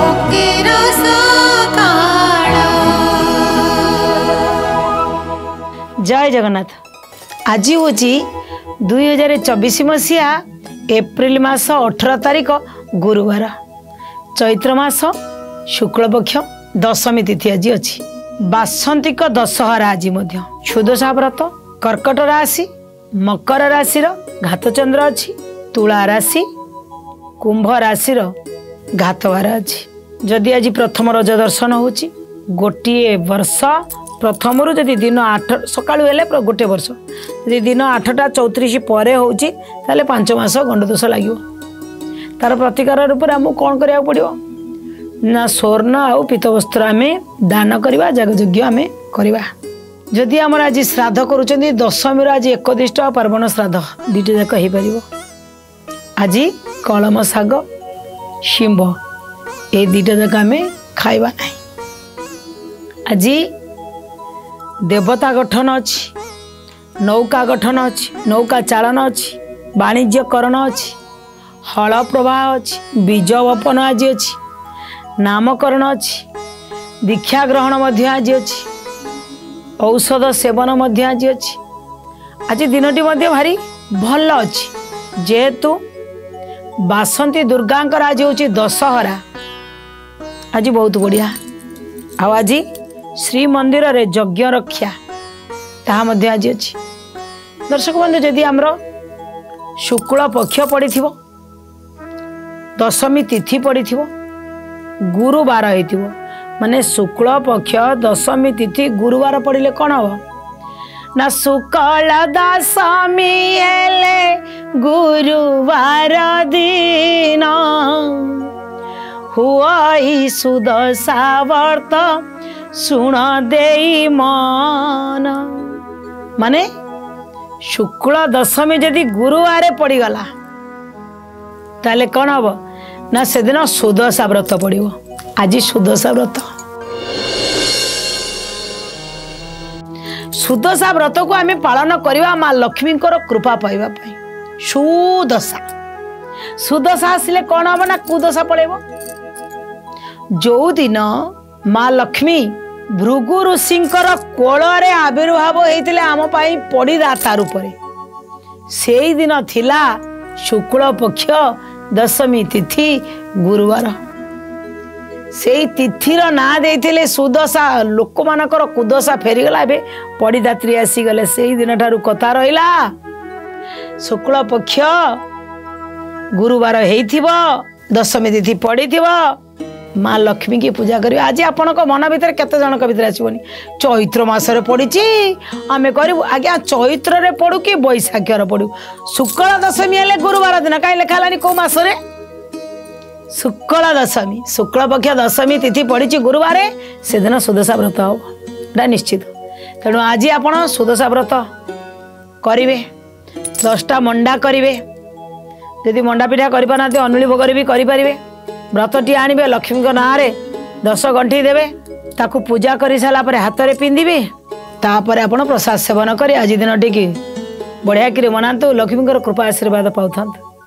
जय जगन्नाथ। आज हूँ 2024 मसीहा एप्रिल मास 18 तारिख गुरुवार, चैत्र मास शुक्ल पक्ष दशमी तिथि आज अच्छी। बासंतिक दशहरा आज क्षुदशा व्रत। कर्कट राशि मकर राशि घातचंद्र अच्छी। तुला राशि कुंभ राशि घातवार अच्छी। जदि आज प्रथम रज दर्शन होची गोटे वर्ष प्रथम रू जदि दिन 8 सकाळु हेले गोटे वर्ष जदि दिन 8टा 34 पर होची ताले 5 मास गंडदोष लागियो। तार प्रतिकार रूप में आमको कौन करिया पड़ियो ना स्वर्ण आउ पीतवस्त्र आम दान करवा जगयज्ञ आम करवा। जदि आम आज श्राद्ध करुँच दशमी आज एकदिष्ट पार्वण श्राद्ध दुईटा जाक हो पार। आज कलम शाग शिंब ये दुईटा जाक आम खाइबा नहीं। आज देवता गठन अच्छी, नौका गठन अच्छी, नौका चालन अच्छी, वाणिज्यकरण अच्छी, हल प्रवाह अच्छी, बीज वपन आज अच्छी, नामकरण अच्छी, दीक्षा ग्रहण मध्य आज अच्छी, औषध सेवन मध्य आज अच्छी। आज दिनटी मध्य भारी भल अच्छी जेहेतु बासंती दुर्गांकर आज हूँ दशहरा। आज बहुत बढ़िया। आज श्री मंदिर रे यज्ञ रक्षा ताहा मध्य आज अच्छी। दर्शक बंधु जदि आमर शुक्ल पक्ष पड़ी दशमी तिथि पड़ी गुरुवार हो माने शुक्ल पक्ष दशमी तिथि गुरुवार पड़े कौन हम ना शुक्ल दशमी हेले गुरुवार दिन हुई सुदशा व्रत सुण दे मन। माने शुक्ल दशमी जदि गुरुवार पड़गला ताले कौन हम ना से दिन सुदशा व्रत पड़ो। आज सुदशा व्रत। सुदशा व्रत को आम पालन करवा माँ लक्ष्मी कृपा पाइबा पाई। सुदशा सुदशा आसिले कौन हम ना कुदशा पड़ेब। जो दिन माँ लक्ष्मी भृगु ऋषिंकर कोଳରେ आविर्भाव होते आम पड़ी दाता रूप से दिन थिला शुक्ल पक्ष दशमी तिथि गुरुवार। से तिथिर ना देते सुदशा लोक मानकर कुदशा फेरीगला ए पड़ीदात्री आसीगले से दिन ठारू कथा रहिला शुक्ल पक्ष गुरुवार होइथिबो दशमी तिथि पड़ी माँ लक्ष्मी की पूजा करी। आज आपण मन भर केते जनक भर आसबनी चैत्र मासरे पड़ी आम करूँ आज्ञा चैत्र रे पड़ू कि बैशाख्यर पड़ू शुक्ल दशमी हेले गुरुवार दिन कहीं लिखालानी कौ मासरे शुक्ल दशमी शुक्ल पक्ष दशमी तिथि पड़ी गुरुवार से दिन सुदशा व्रत हम निश्चित। तेणु आज आपण सुदशा व्रत करेंगे 10टा मंडा करेंगे जदि मंडा पिठा करना अनुली भोग भी करेंगे। व्रतटी आणवे लक्ष्मी ना रे 10 गंठी देवे ताकू पूजा कर सारापर हाथ में पिंधे तापर आपण प्रसाद सेवन कर आज दिन टी बढ़िया कि मनातु लक्ष्मी कृपा आशीर्वाद पाऊँ।